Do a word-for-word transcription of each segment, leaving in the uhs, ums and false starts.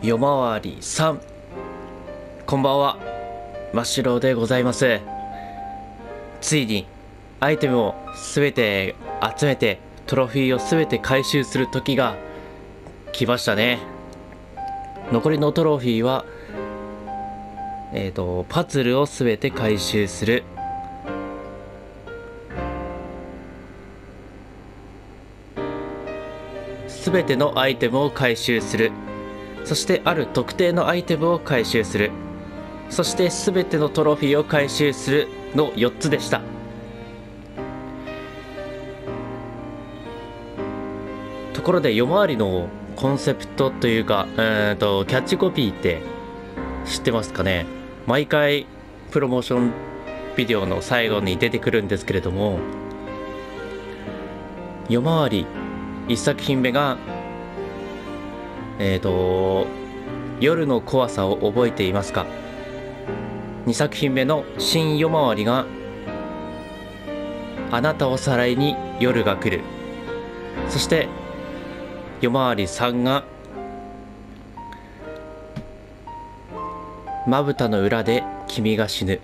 夜回りさん、こんばんは、真っ白でございます。ついにアイテムをすべて集めてトロフィーをすべて回収する時が来ましたね。残りのトロフィーはえーとパズルをすべて回収する、すべてのアイテムを回収する、そしてある特定のアイテムを回収する、そして全てのトロフィーを回収するのよっつでした。ところで夜回りのコンセプトというか、えーとキャッチコピーって知ってますかね。毎回プロモーションビデオの最後に出てくるんですけれども、夜回りいっさく品目がえーと夜の怖さを覚えていますか。にさく品目の新夜回りがあなたをさらいに夜が来る。そして夜回りさんがまぶたの裏で君が死ぬ。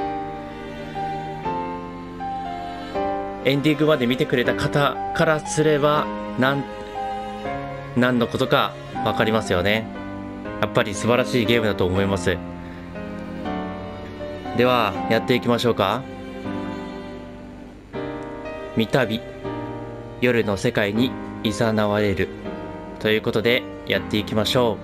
エンディングまで見てくれた方からすればなん何のことか分かりますよね。やっぱり素晴らしいゲームだと思います。ではやっていきましょうか。三度夜の世界にいざなわれるということでやっていきましょ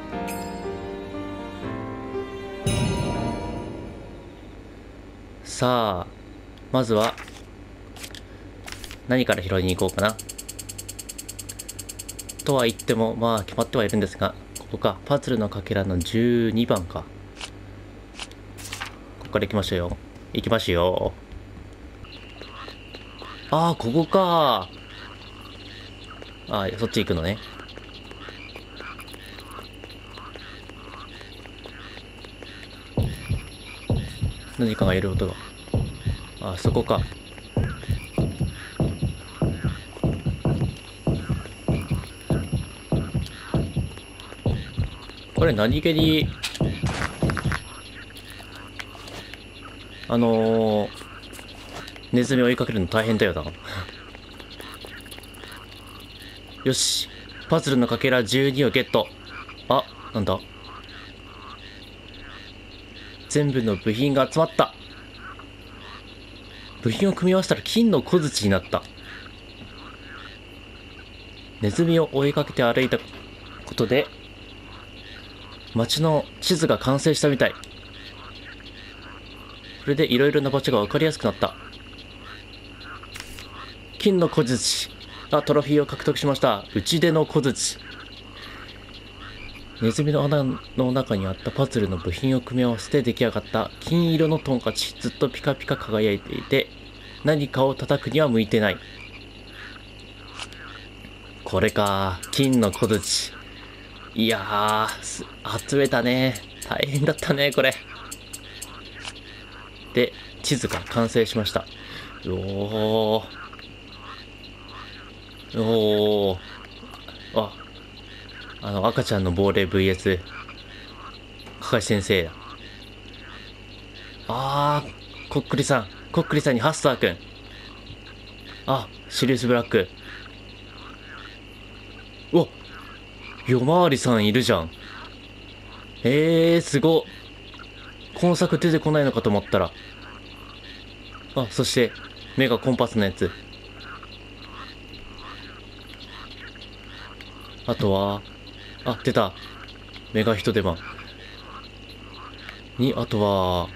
う。さあまずは何から拾いに行こうかな。とは言ってもまあ決まってはいるんですが、ここか、パズルのかけらのじゅうにばんか。ここから行きましょうよ。行きますよ。ああ、ここか。ああ、そっち行くのね。何かがいる音が。ああ、そこか。これ何気にあのー、ネズミを追いかけるの大変だよな。よし、パズルのかけらじゅうにをゲット。あ、なんだ、全部の部品が集まった。部品を組み合わせたら金の小槌になった。ネズミを追いかけて歩いたことで街の地図が完成したみたい。これでいろいろな場所が分かりやすくなった。金の小槌。あ、トロフィーを獲得しました。打ち出の小槌。ネズミの穴の中にあったパズルの部品を組み合わせて出来上がった金色のトンカチ。ずっとピカピカ輝いていて何かを叩くには向いてない。これか、金の小槌。いやー、集めたね。大変だったねこれで。地図が完成しました。おーおー、あ、あの赤ちゃんの亡霊 ブイエス かかし先生だ。あー、こっくりさんこっくりさんにハスターくん。あ、シリウスブラック。お、夜回りさんいるじゃん。えー、すごっ。今作出てこないのかと思ったら。あ、そして目がコンパスのやつ。あとは、あ、出た。メガヒトデマに、あとは、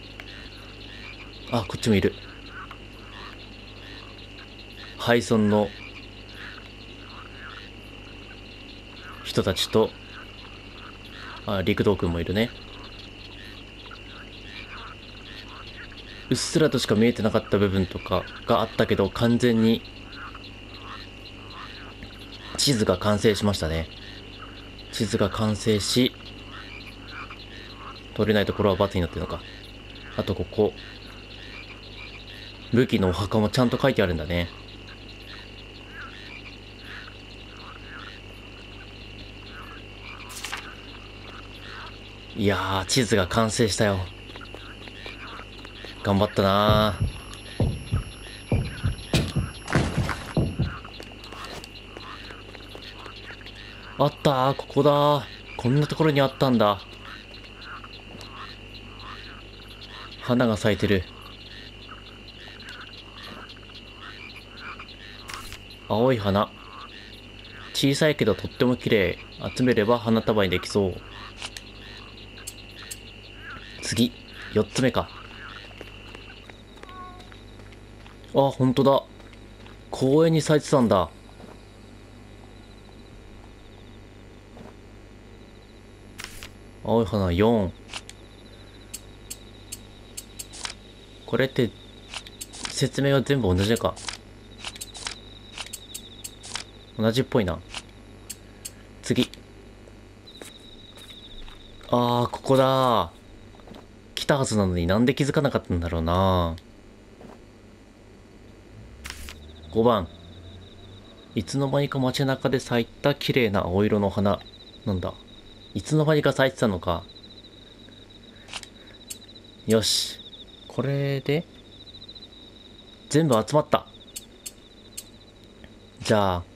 あ、こっちもいる。ハイソンの人たちと、あ、陸道くんもいるね。うっすらとしか見えてなかった部分とかがあったけど、完全に地図が完成しましたね。地図が完成し、取れないところは×になってるのか。あとここ、武器のお墓もちゃんと書いてあるんだね。 いやー、地図が完成したよ。頑張ったなー。あったー、ここだー。こんなところにあったんだ。花が咲いてる。青い花。小さいけどとっても綺麗。集めれば花束にできそう。次、四つ目か。あ、ほんとだ。公園に咲いてたんだ。青い花よん。これって説明は全部同じか。同じっぽいな。次。あー、ここだ。来たはずなのになんで気づかなかったんだろうな。ごばん。いつの間にか街中で咲いた綺麗な青色の花。なんだ。いつの間にか咲いてたのか。よし。これで全部集まった。じゃあ、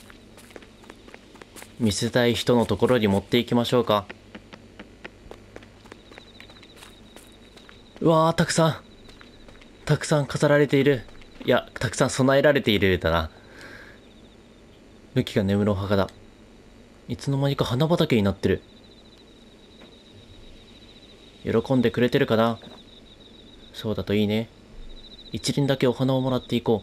見せたい人のところに持っていきましょうか。うわー、たくさん。たくさん飾られている。いや、たくさん備えられているだな。武器が眠るお墓だ。いつの間にか花畑になってる。喜んでくれてるかな。そうだといいね。一輪だけお花をもらっていこ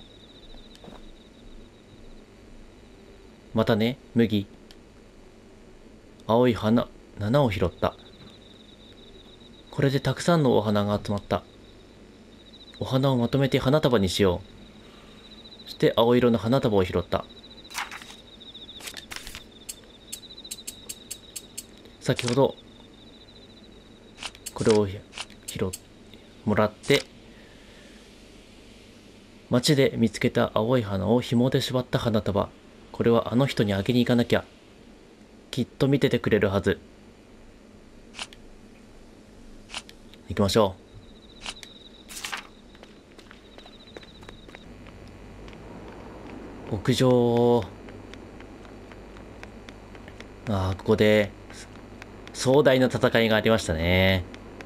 う。またね、麦。青い花、ななを拾った。これでたくさんのお花が集まった。お花をまとめて花束にしよう。そして青色の花束を拾った。先ほど、これを拾っ、もらって、街で見つけた青い花を紐で縛った花束。これはあの人にあげに行かなきゃ。きっと見ててくれるはず。行きましょう。屋上。ああ、ここで、壮大な戦いがありましたね。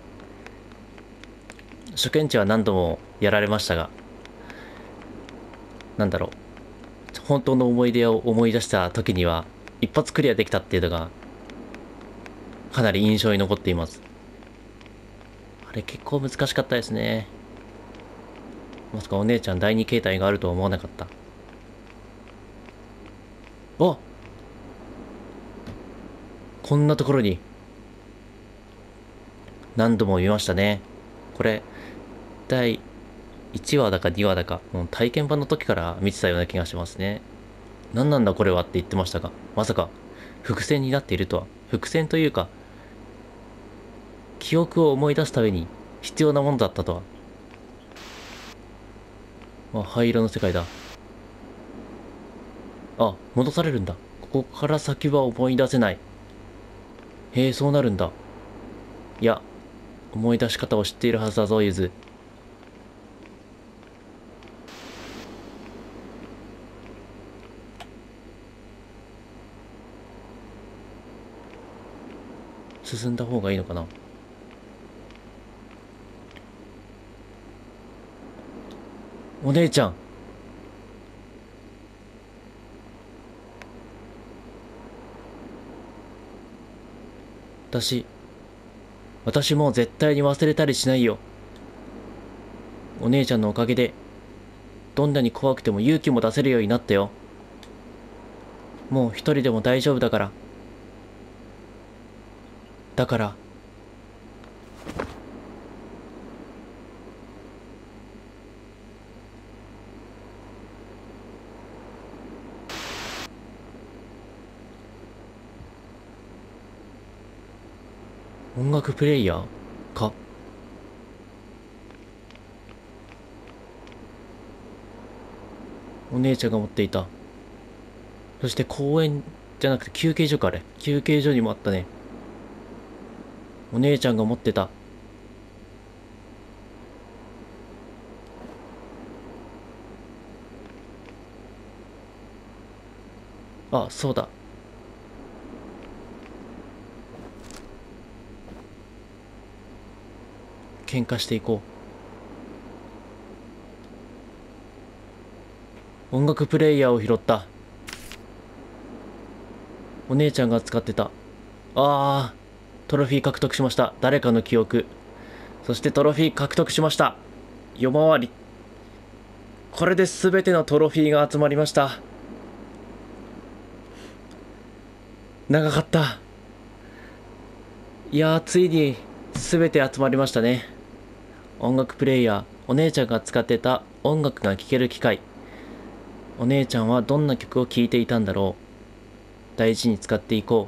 初見地は何度もやられましたが、なんだろう。本当の思い出を思い出した時には、一発クリアできたっていうのが、かなり印象に残っています。あれ結構難しかったですね。まさかお姉ちゃん第二形態があるとは思わなかった。あ、こんなところに何度も見ましたね。これ、だいいちわだかにわだか、もう体験版の時から見てたような気がしますね。何なんだこれはって言ってましたが、まさか伏線になっているとは。伏線というか、記憶を思い出すために必要なものだったとは。あ、灰色の世界だ。あ、戻されるんだ。ここから先は思い出せない。へえ、そうなるんだ。いや、思い出し方を知っているはずだぞ、ゆず。進んだ方がいいのかな。お姉ちゃん。私、私もう絶対に忘れたりしないよ。お姉ちゃんのおかげで、どんなに怖くても勇気も出せるようになったよ。もう一人でも大丈夫だから。だから、音楽プレイヤーか。お姉ちゃんが持っていた。そして公園じゃなくて休憩所か、あれ。休憩所にもあったね。 お姉ちゃんが持ってた。あ、そうだ。喧嘩していこう。音楽プレイヤーを拾った。お姉ちゃんが使ってた。あー、トロフィー獲得しました。誰かの記憶。そしてトロフィー獲得しました。夜回り。これで全てのトロフィーが集まりました。長かった。いやー、ついに全て集まりましたね。音楽プレイヤー。お姉ちゃんが使ってた音楽が聴ける機械。お姉ちゃんはどんな曲を聴いていたんだろう。大事に使っていこ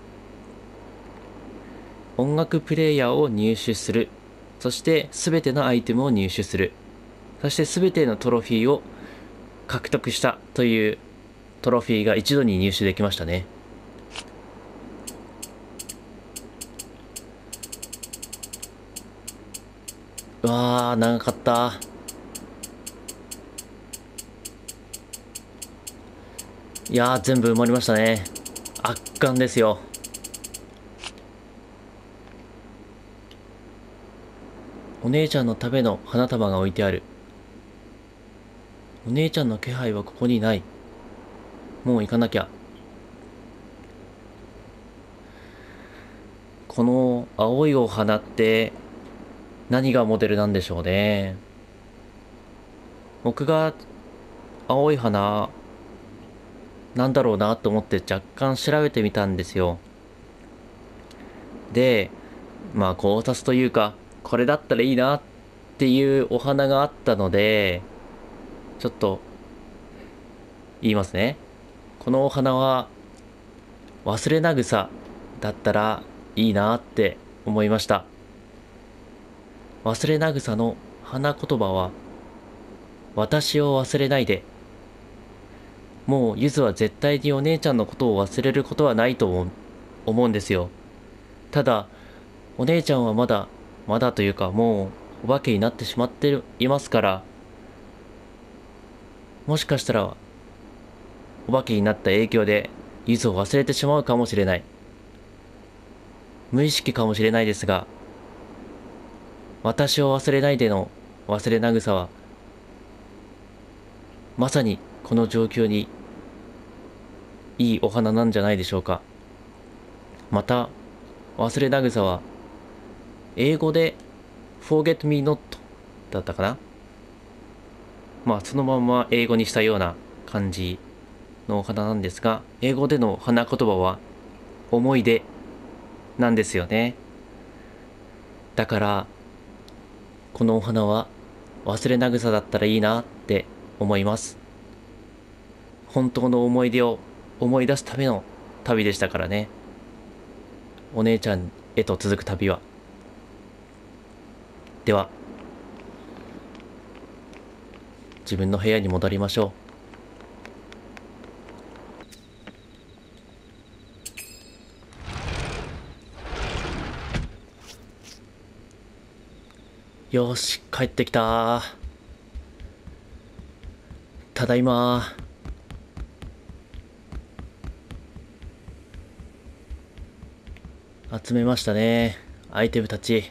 う。音楽プレイヤーを入手する。そして全てのアイテムを入手する。そして全てのトロフィーを獲得したというトロフィーが一度に入手できましたね。うわー、長かった。いやー、全部埋まりましたね。圧巻ですよ。お姉ちゃんのための花束が置いてある。お姉ちゃんの気配はここにない。もう行かなきゃ。この青いお花って何がモデルなんでしょうね。僕が青い花なんだろうなと思って若干調べてみたんですよ。で、まあ考察というか、これだったらいいなっていうお花があったので、ちょっと言いますね。このお花は忘れな草だったらいいなって思いました。忘れな草の花言葉は、私を忘れないで。もうゆずは絶対にお姉ちゃんのことを忘れることはないと思う思うんですよ。ただ、お姉ちゃんはまだ、まだというかもうお化けになってしまっていますから、もしかしたらお化けになった影響でゆずを忘れてしまうかもしれない。無意識かもしれないですが、私を忘れないでの忘れな草は、まさにこの状況にいいお花なんじゃないでしょうか。また、忘れな草は、英語で forget me not だったかな。まあ、そのまま英語にしたような感じのお花なんですが、英語での花言葉は、思い出なんですよね。だから、このお花は忘れな草だったらいいなって思います。本当の思い出を思い出すための旅でしたからね。お姉ちゃんへと続く旅は。では、自分の部屋に戻りましょう。よーし、帰ってきたー。ただいまー。集めましたね。アイテムたち。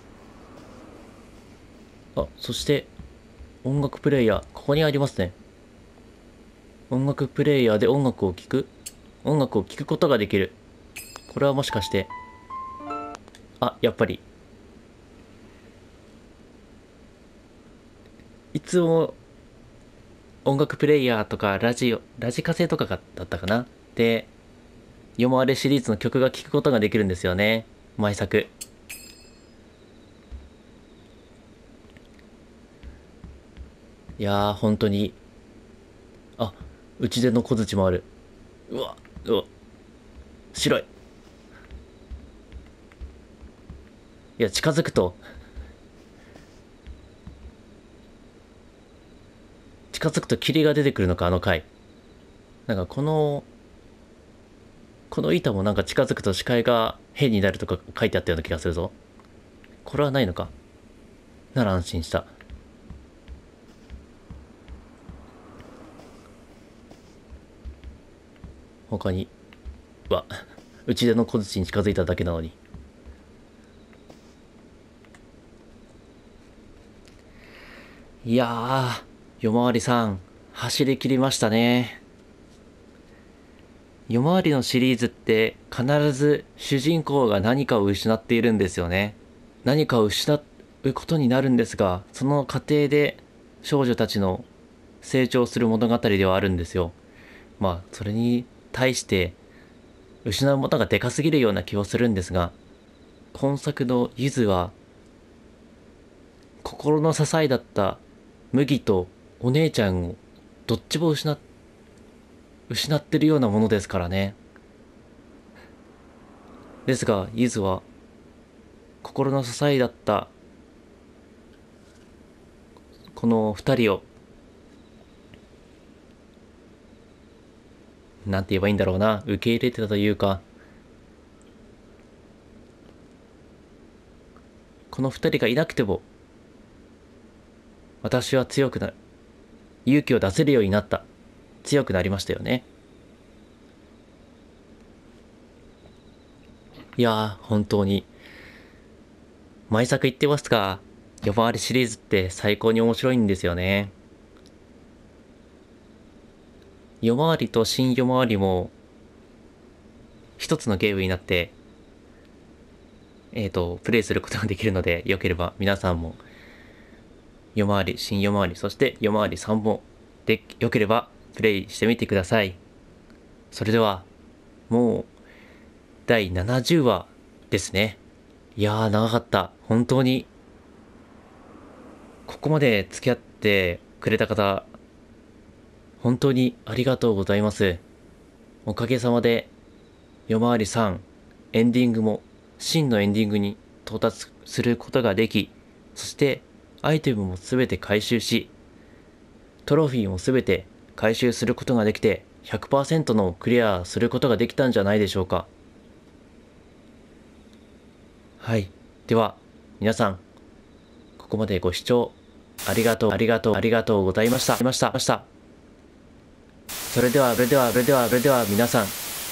あ、そして、音楽プレイヤー。ここにありますね。音楽プレイヤーで音楽を聴く音楽を聴くことができる。これはもしかして、あ、やっぱり。いつも音楽プレイヤーとかラジオ、ラジカセとかだったかなで、夜回れシリーズの曲が聴くことができるんですよね。毎作。いやー、本当に。あ、うちでの小槌もある。うわ、うわ、白い。いや、近づくと、近づくと霧が出てくるのか、あの回。なんかこの、この板もなんか近づくと視界が変になるとか書いてあったような気がするぞ。これはないのか。なら安心した。他には打ち出の小槌に近づいただけなのに。いやー、夜回りさん走り切りましたね。夜回りのシリーズって必ず主人公が何かを失っているんですよね。何かを失うことになるんですが、その過程で少女たちの成長する物語ではあるんですよ。まあそれに対して失うものがでかすぎるような気はするんですが、今作のゆずは心の支えだった麦とお姉ちゃんをどっちも失っ失ってるようなものですからね。ですがゆずは心の支えだったこの二人をなんて言えばいいんだろうな、受け入れてたというか、この二人がいなくても私は強くなる、勇気を出せるようになった、強くなりましたよね。いやー、本当に毎作言ってますが、夜回りシリーズって最高に面白いんですよね。夜回りと新夜回りも一つのゲームになってえっとプレイすることができるので、よければ皆さんも夜回り、新夜回り、そして夜回りさんもでよければプレイしてみてください。それではもうだいななじゅうわですね。いやー長かった。本当にここまで付き合ってくれた方本当にありがとうございます。おかげさまで夜回りさんエンディングも真のエンディングに到達することができ、そしてアイテムもすべて回収し、トロフィーもすべて回収することができて ひゃくパーセント のクリアすることができたんじゃないでしょうか。はい。では皆さんここまでご視聴ありがとうありがとうありがとうございました。ましたました。それではそれではそれではそれでは皆さん、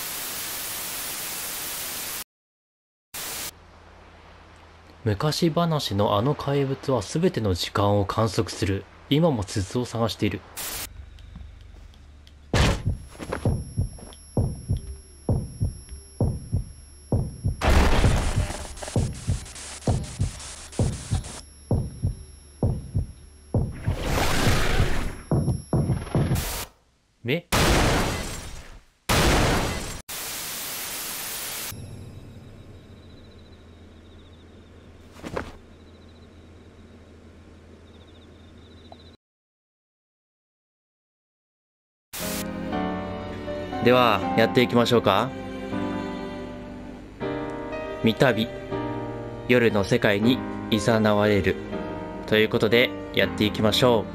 昔話のあの怪物はすべての時間を観測する。今も鈴を探している。目ではやっていきましょうか。三度夜の世界にいざなわれるということでやっていきましょう。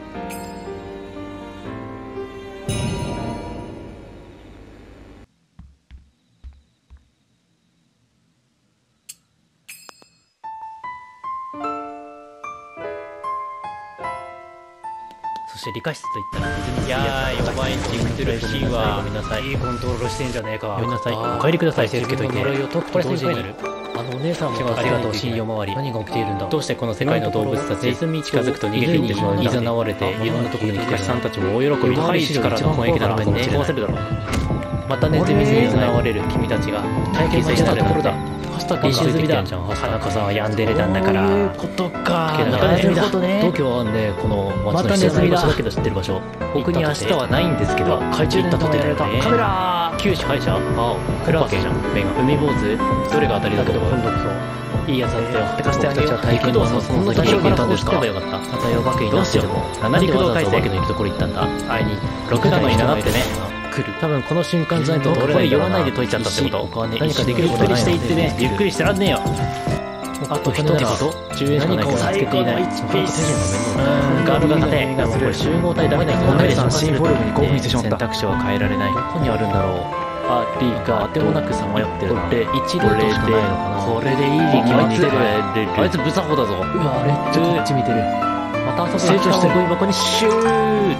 そして理科室といったら水にいやー、弱いチームとるシーンはごめんなさい。いいコントロールしてんじゃねえか。ごめんなさい。お帰りください。自分の呪いを解くと同時に、あのお姉さんもありがとう、新夜回り。何が起きているんだ。どうしてこの世界の動物たちに近づくと逃げていってしまうんだ。いざなわれていろんなところに来たさんたちも大喜び。高い力の攻撃ならね、壊せるだろう。またネズミにいざなわれる君たちが体験したところだ。練習済みだ。花子さんはヤンデレなんだから。そういうことか。またネズミだ。東京はね、この町の下の場所だけど知ってる場所。僕に明日はないんですけど、懐中電灯やられた。カメラー。九死敗者。青。クラーケじゃん。海坊主。どれが当たりだと思う。今度こそ。いいやつだったよ。てかしてあげよう。体験動作その先に行ったんですか。よかった。またよ学院どうしよう。七陸道改正家の行くところ行ったんだ。会いに。六段の稲ってね。多分この瞬間じゃないとこれ言わないで解いちゃったってこと。何かできることないしていってね、ゆっくりしてらんねえよ。あと一つじゅうえんしかないけど見つけていない。ガードが立て。これ集合体ダメな人がいる。選択肢は変えられない。どこにあるんだろう。 ありがとう。もなくさまよってるな。これ一ルートしかないのかな。これでいいに決まってる。あいつブサホだぞ。うわ、めっちゃこっち見てる。また遊ぶ。成長してゴミ箱にシュー。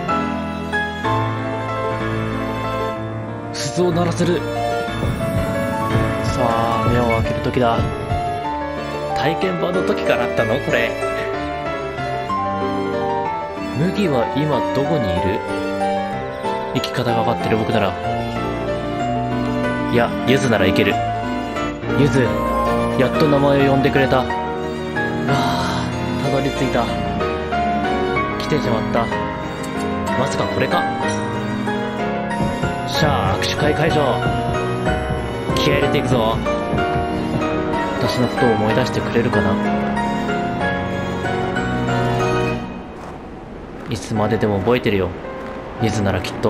鈴を鳴らせる。さあ、目を開ける時だ。体験版の時からあったのこれ。麦は今どこにいる？生き方が分かってる僕なら。いや、ゆずならいける。ゆず、やっと名前を呼んでくれた。ああ、たどり着いた。来てしまった。まさかこれか。しゃあ、握手会会場。気合入れていくぞ。私のことを思い出してくれるかな。いつまででも覚えてるよ。ゆずならきっと。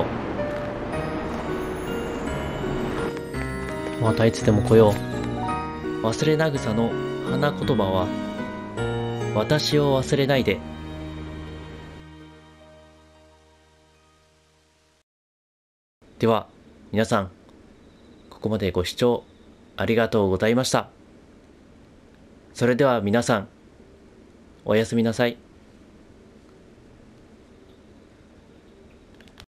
またいつでも来よう。忘れなぐさの花言葉は、私を忘れないで。では、皆さん、ここまでご視聴ありがとうございました。それでは皆さん、おやすみなさい。